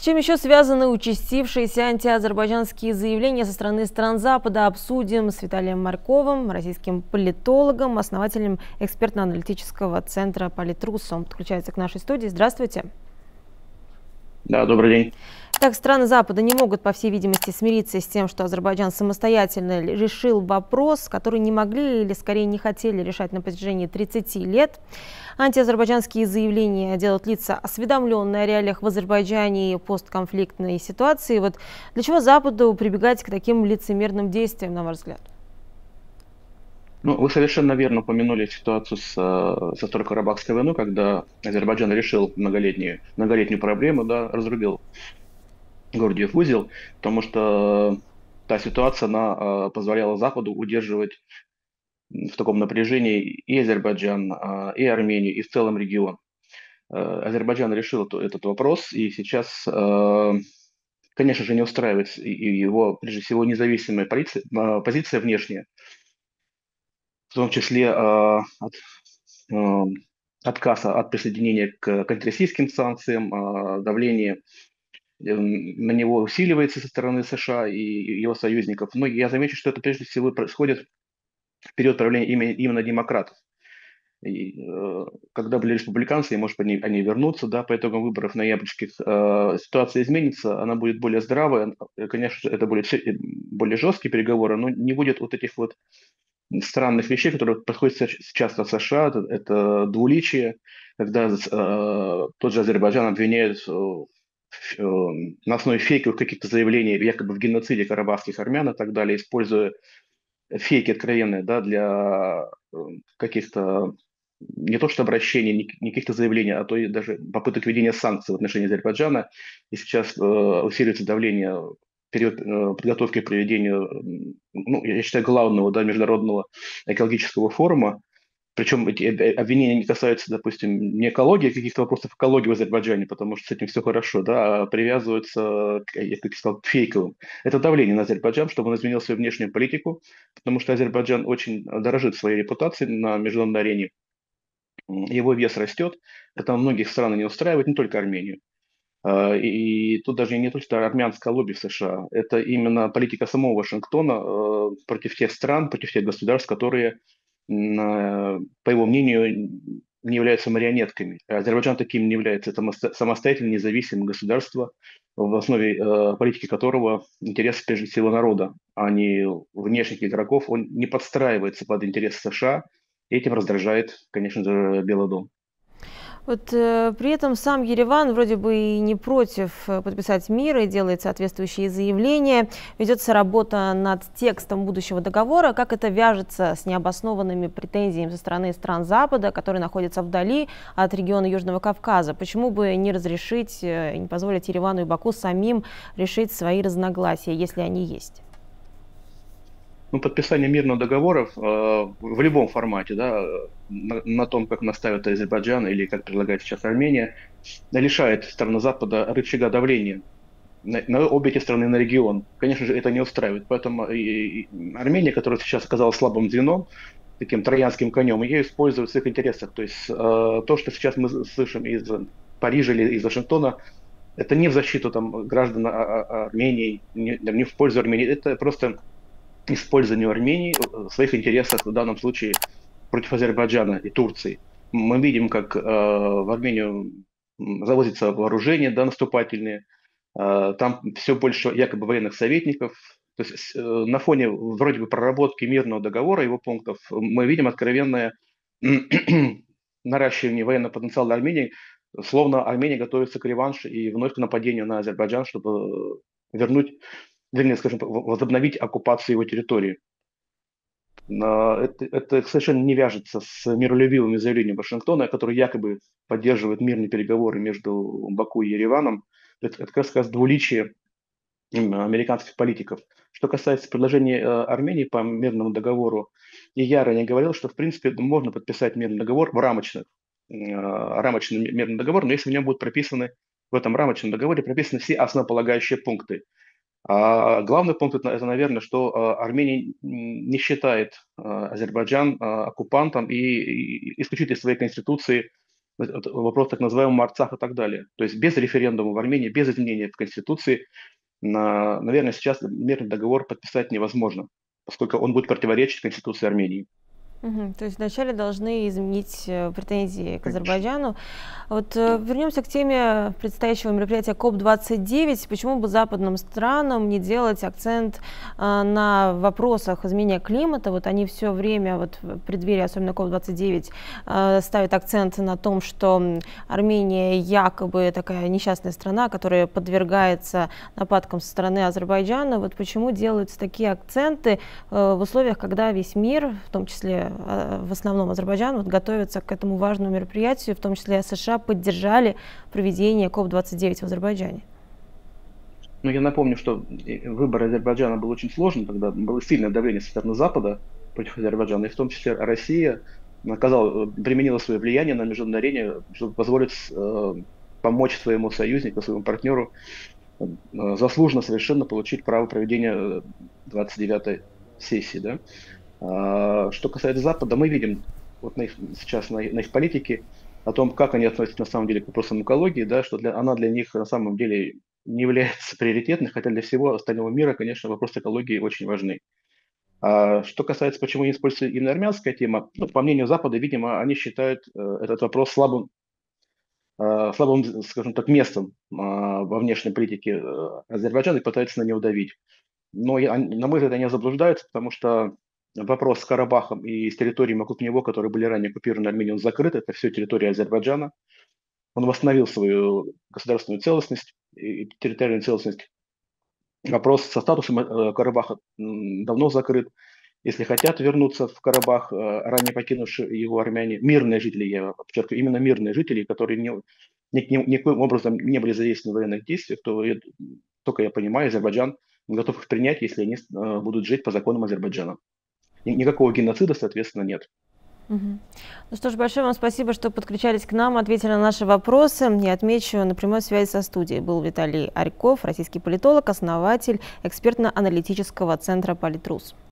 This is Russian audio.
чем еще связаны участившиеся антиазербайджанские заявления со стороны стран Запада, обсудим с Виталием Марьковым, российским политологом, основателем экспертно-аналитического центра «Политрус». Он подключается к нашей студии. Здравствуйте. Да, добрый день. Так, страны Запада не могут, по всей видимости, смириться с тем, что Азербайджан самостоятельно решил вопрос, который не могли или, скорее, не хотели решать на протяжении 30 лет. Антиазербайджанские заявления делают лица, осведомленные о реалиях в Азербайджане и постконфликтной ситуации. Вот для чего Западу прибегать к таким лицемерным действиям, на ваш взгляд? Ну, вы совершенно верно упомянули ситуацию со Второй-Карабахской войной, когда Азербайджан решил многолетнюю проблему, да, разрубил Гордиев узел, потому что та ситуация, она позволяла Западу удерживать в таком напряжении и Азербайджан, и Армению, и в целом регион. Азербайджан решил этот вопрос, и сейчас, конечно же, не устраивает и его, прежде всего, независимая позиция внешняя, в том числе э, отказ от присоединения к антироссийским санкциям, давление на него усиливается со стороны США и его союзников. Но я замечу, что это прежде всего происходит в период правления именно демократов. И, когда были республиканцы, и, может быть, они вернутся, да, по итогам выборов ноябрьских, ситуация изменится, она будет более здравая. Конечно же, это будут более жесткие переговоры, но не будет вот этих вот странных вещей, которые происходят сейчас в США. Это двуличие, когда тот же Азербайджан обвиняет на основе фейковых каких-то заявлений, якобы в геноциде карабахских армян и так далее, используя фейки откровенные, да, для каких-то не то что обращений, не каких-то заявлений, а то и даже попыток введения санкций в отношении Азербайджана. И сейчас усиливается давление в период подготовки к проведению, ну, я считаю, главного, да, международного экологического форума. Причем эти обвинения не касаются, допустим, не экологии, а каких-то вопросов экологии в Азербайджане, потому что с этим все хорошо, да, а привязываются, я как сказал, к фейковым. Это давление на Азербайджан, чтобы он изменил свою внешнюю политику, потому что Азербайджан очень дорожит своей репутацией на международной арене. Его вес растет, это многих стран не устраивает, не только Армению. И тут даже не то, что армянское лобби в США, это именно политика самого Вашингтона против тех стран, против тех государств, которые, по его мнению, не являются марионетками. Азербайджан таким не является. Это самостоятельное независимое государство, в основе политики которого интерес прежде всего народа, а не внешних игроков. Он не подстраивается под интересы США, и этим раздражает, конечно же, Белый дом. Вот при этом сам Ереван вроде бы и не против подписать мир и делает соответствующие заявления. Ведется работа над текстом будущего договора. Как это вяжется с необоснованными претензиями со стороны стран Запада, которые находятся вдали от региона Южного Кавказа? Почему бы не разрешить, не позволить Еревану и Баку самим решить свои разногласия, если они есть? Ну, подписание мирного договора в любом формате, да, на том, как наставит Азербайджан или как предлагает сейчас Армения, лишает страны Запада рычага давления на обе эти страны, на регион. Конечно же, это не устраивает. Поэтому и Армения, которая сейчас оказалась слабым звеном, таким троянским конем, ее используют в своих интересах. То есть то, что сейчас мы слышим из Парижа или из Вашингтона, это не в защиту там, граждан Армении, не в пользу Армении, это просто использованию Армении в своих интересах, в данном случае против Азербайджана и Турции. Мы видим, как в Армению завозится вооружение, да, наступательные, там все больше якобы военных советников. То есть на фоне вроде бы проработки мирного договора, его пунктов, мы видим откровенное наращивание военного потенциала Армении, словно Армения готовится к реваншу и вновь к нападению на Азербайджан, чтобы вернуть, вернее, скажем, возобновить оккупацию его территории. Это совершенно не вяжется с миролюбивыми заявлениями Вашингтона, который якобы поддерживает мирные переговоры между Баку и Ереваном. Это как раз двуличие американских политиков. Что касается предложения Армении по мирному договору, и я ранее говорил, что в принципе можно подписать мирный договор рамочный мирный договор, но если в нем будут прописаны, в этом рамочном договоре прописаны все основополагающие пункты. А главный пункт это, наверное, что Армения не считает Азербайджан оккупантом и исключит из своей конституции вопрос так называемого Арцаха и так далее. То есть без референдума в Армении, без изменения в Конституции, наверное, сейчас мирный договор подписать невозможно, поскольку он будет противоречить Конституции Армении. Мгм. То есть вначале должны изменить претензии к Конечно. Азербайджану. Вот Да. вернемся к теме предстоящего мероприятия КОП-29. Почему бы западным странам не делать акцент на вопросах изменения климата? Вот они все время, вот в преддверии, особенно КОП-29, ставят акцент на том, что Армения якобы такая несчастная страна, которая подвергается нападкам со стороны Азербайджана. Вот почему делаются такие акценты в условиях, когда весь мир, в том числе в основном Азербайджан, вот, готовится к этому важному мероприятию, в том числе США поддержали проведение КОП-29 в Азербайджане. Но я напомню, что выбор Азербайджана был очень сложным, тогда было сильное давление со стороны Запада против Азербайджана, и в том числе Россия применила свое влияние на международной арене, чтобы позволить помочь своему союзнику, своему партнеру заслуженно совершенно получить право проведения 29-й сессии. Да? Что касается Запада, мы видим вот сейчас на их политике о том, как они относятся на самом деле к вопросам экологии, да, что она для них на самом деле не является приоритетной, хотя для всего остального мира, конечно, вопросы экологии очень важны. А что касается, почему не используется именно армянская тема, ну, по мнению Запада, видимо, они считают этот вопрос слабым, скажем так, местом во внешней политике Азербайджана и пытаются на него давить. Но, на мой взгляд, они заблуждаются, потому что вопрос с Карабахом и с территориями вокруг него, которые были ранее оккупированы Арменией, он закрыт. Это все территория Азербайджана. Он восстановил свою государственную целостность и территориальную целостность. Вопрос со статусом Карабаха давно закрыт. Если хотят вернуться в Карабах, ранее покинувшие его армяне, мирные жители, я подчеркиваю, именно мирные жители, которые никаким образом не были задействованы в военных действиях, то, только я понимаю, Азербайджан готов их принять, если они будут жить по законам Азербайджана. Никакого геноцида, соответственно, нет. Мгм. Ну что ж, большое вам спасибо, что подключались к нам, ответили на наши вопросы. Я отмечу, на прямой связи со студией был Виталий Арьков, российский политолог, основатель экспертно-аналитического центра «Политрус».